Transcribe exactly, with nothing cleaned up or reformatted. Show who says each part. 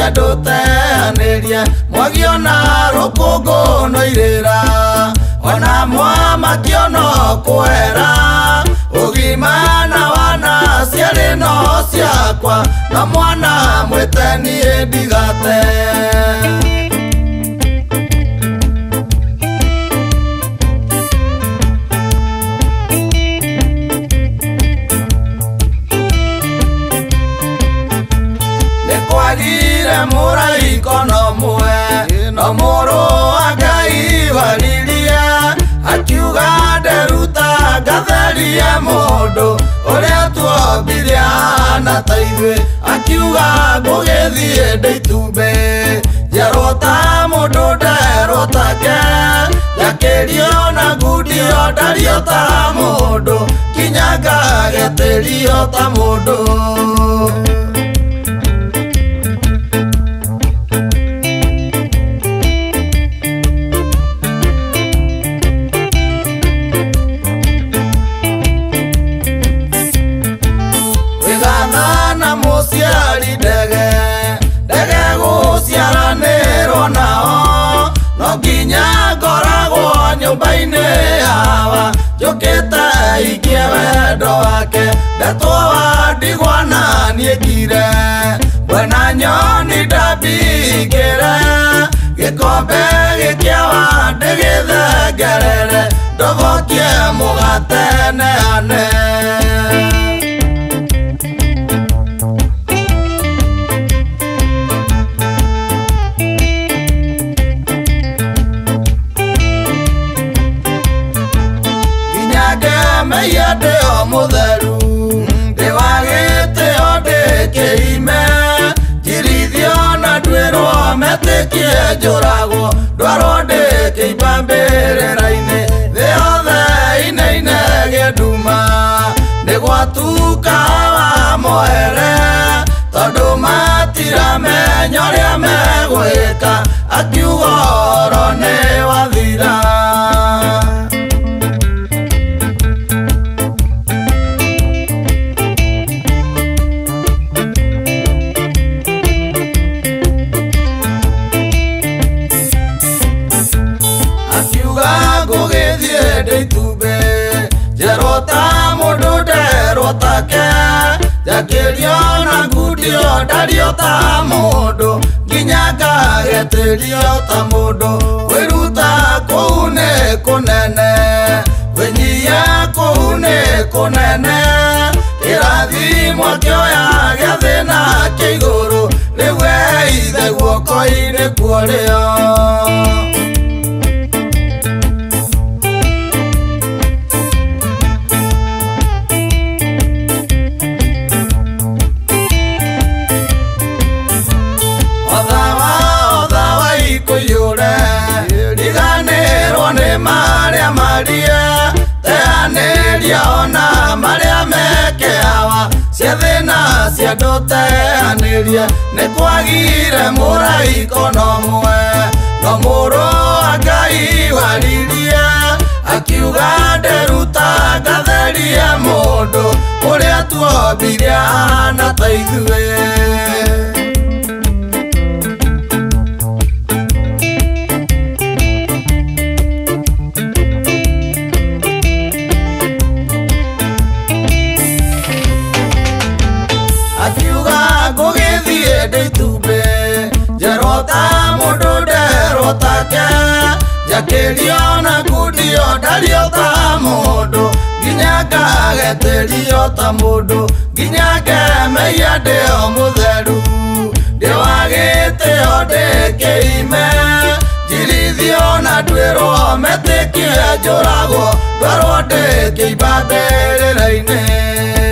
Speaker 1: cia nduteaniria mwagiona rukungu noirira ona mwamakiono kwera ugima na wana ciari no ciakwa na mwana mwitenie ndigate nekwagire muraiko no mwe no muru wa Ngai wariria akiuga nderuta ngatheria mundu uria tuombire na taithwe akiuga ngugithie ndeitumbe njerota mundu nderotake yakirio na ngudio ndario ta mundu kinyaga geterio ta mundu nyumba-ini hawa njukite ikie wendo wake ndatwa ndigwana niekire mwena nyoni ndambingire gikombe gikiawa ndigithengerere ndogokie mugate neane meyade o mutheru ndiwagite onde keime jirithio na ndwirwo metikie njuragwo ndwarwo ndikeimba mbirira-ini thi yothe ine-ine gienduma nigwatuka wa mohere tondu matiramenya uria megwika akiuga oro ni wathira ndeitumbe njerota mundu nderotake yakirio na ngudio ndario ta mundu nginya ngageterio ta mundu wiruta kuu ni kunene winyia kuu ni kunene irathimwo kioya gia thina kiiguru riu eithe guoko-ini kuorio maria maria teaniria ona maria mekeawa cia thina cia nduteaniria nikwagire muraiko no mwe no muru wa Ngai wariria akiuga nderuta ngatheria mundu uria tuombire na taithwe ndeitumbe njerota mundu nderotake yakirio na ngudio ndario ta mundu nginya ngageterio ta mundu nginya ngemeia ndio mutheru ndiwagite onde keime jirithio na ndwirwo metikie njuragwo ndwarwo ndikeimba mbirira-ini